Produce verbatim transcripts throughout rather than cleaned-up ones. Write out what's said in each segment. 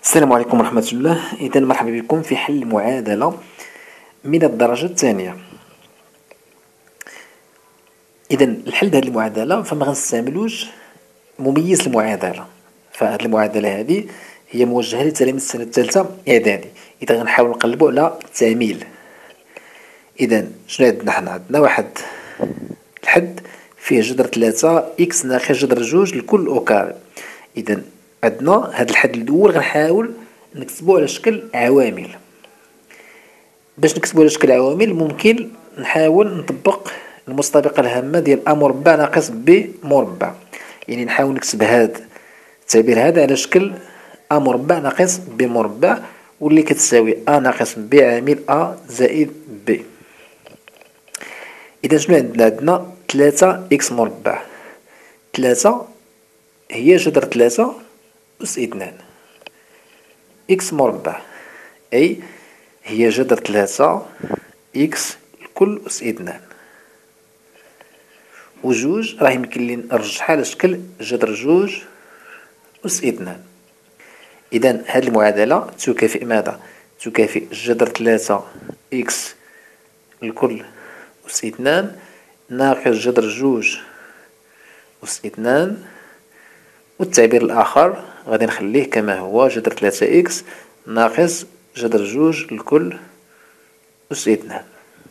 السلام عليكم ورحمة الله. إذا مرحبا بكم في حل معادلة من الدرجة الثانية. إذا الحل هذه المعادلة فما غنستعملوش مميز المعادلة، فهذه المعادلة هذه هي موجهة لتلاميذ السنة الثالثة إعدادي. إذا غنحاول نقلبو على التعميل. إذا شنو عندنا حنا؟ عندنا واحد الحد فيه جذر ثلاثة إكس ناقص جذر جوج لكل أو كاري. إذا عندنا هاد الحد الأول غنحاول نكتبو على شكل عوامل. باش نكتبو على شكل عوامل ممكن نحاول نطبق المستبقة الهامة ديال أ مربع ناقص ب مربع، يعني نحاول نكتب هاد التعبير هذا على شكل أ مربع ناقص ب مربع، واللي كتساوي أ ناقص ب عامل أ زائد ب. إذا شنو عندنا؟ عندنا ثلاثة إكس مربع. ثلاثة هي جذر ثلاثة أس اثنان إكس مربع، أي هي جذر ثلاثة إكس الكل أس اثنان، وجوج راه يمكن لي نرجعها على شكل جذر جوج أس اثنان. إذا هذه المعادلة تكافئ ماذا؟ تكافئ جذر ثلاثة إكس الكل أس اثنان ناقص جذر جوج أس اثنان، والتعبير الآخر غادي نخليه كما هو، جذر ثلاثة إكس ناقص جذر جوج الكل أس اثنان.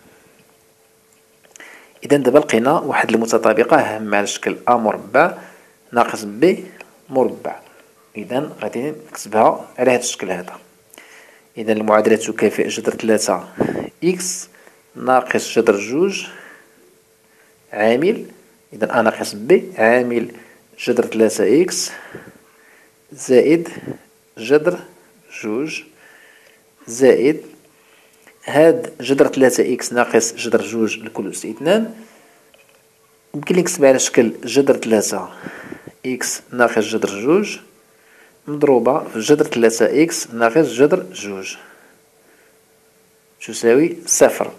إذا دابا لقينا واحد المتطابقة هامة على شكل أ مربع ناقص ب مربع. إذا غادي نكتبها على هذا الشكل هذا. إذا المعادلة تكافئ جذر ثلاثة إكس ناقص جذر جوج عامل، إذا أ ناقص ب عامل جذر ثلاثة إكس زائد جذر جوج زائد هاد جذر ثلاثة إكس ناقص جذر جوج لكل أس اثنان، يمكن لي نكتبها على شكل جذر ثلاثة إكس ناقص جذر جوج مضروبة في جذر ثلاثة إكس ناقص جذر جوج تساوي صفر،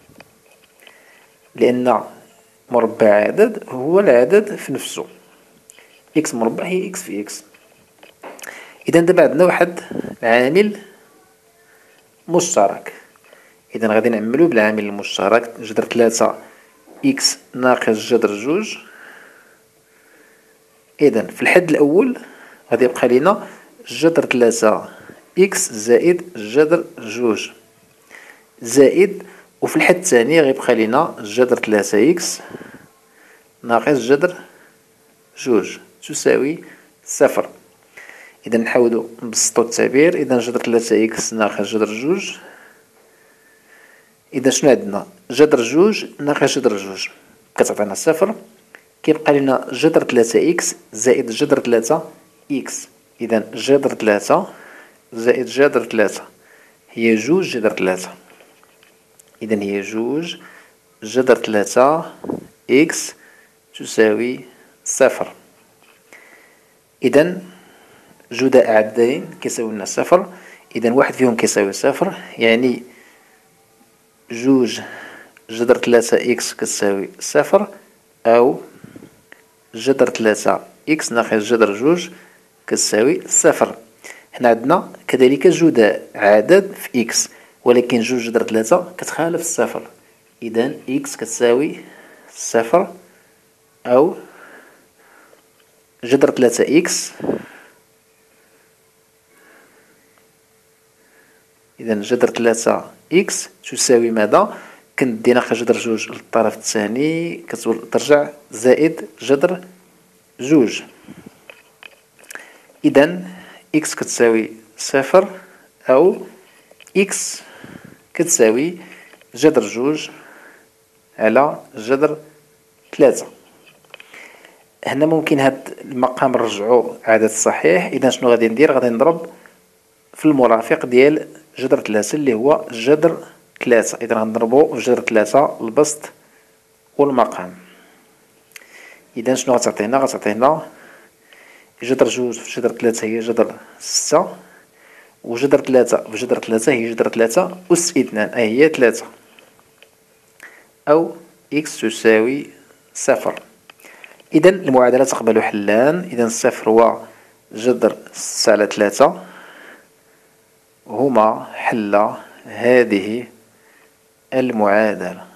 لأن مربع عدد هو العدد في نفسه. إكس مربع هي إكس في إكس. إذا دابا عندنا واحد عامل مشترك. إذا غادي نعملو بالعامل المشترك جذر ثلاثة إكس ناقص جذر جوج. إذا في الحد الأول غادي يبقى لينا جذر ثلاثة إكس زائد جذر جوج زائد، وفي الحد الثاني غيبقى لينا جذر ثلاثة إكس ناقص جذر جوج تساوي صفر. إذا نحاولو نبسطو التعبير. إذا جذر ثلاثة إكس ناقص جذر جوج، إذا شنو عندنا؟ جذر جوج ناقص جذر جوج كتعطينا صفر. كيبقى لنا جذر ثلاثة إكس زائد جذر ثلاثة إكس. إذا جذر ثلاثة زائد جذر ثلاثة هي جوج جذر ثلاثة. إذا هي جوج جذر ثلاثة إكس تساوي صفر. إذا جداء عددين كيساوي لنا صفر. إذا واحد فيهم كيساوي صفر، يعني جوج جذر ثلاثة إكس كتساوي صفر، أو جذر ثلاثة إكس ناقص جذر جوج كتساوي صفر. هنا عندنا كذلك جداء عدد في إكس، ولكن جوج جذر ثلاثة كتخالف الصفر. إذا إكس كتساوي صفر، أو جذر ثلاثة إكس. إذا جذر ثلاثة إكس تساوي ماذا؟ كندي ناقص جذر جوج للطرف الثاني كترجع زائد جذر جوج. إذا إكس كتساوي صفر، أو إكس كتساوي جذر جوج على جذر ثلاثة. هنا ممكن هاد المقام نرجعو عدد صحيح. إذا شنو غادي ندير؟ غادي نضرب في المرافق ديال جذر ثلاثة اللي هو جذر ثلاثة. إذا غنضربو في جذر ثلاثة البسط والمقام. إذا شنو غتعطينا؟ غتعطينا جذر جوج في جذر ثلاثة هي جذر ستة، وجذر ثلاثة في جذر ثلاثة هي جذر ثلاثة أس اثنان أي هي ثلاثة، أو إكس تساوي صفر. إذا المعادلة تقبل حلان. إذا صفر هو جذر ستة على ثلاثة هما حل هذه المعادلة.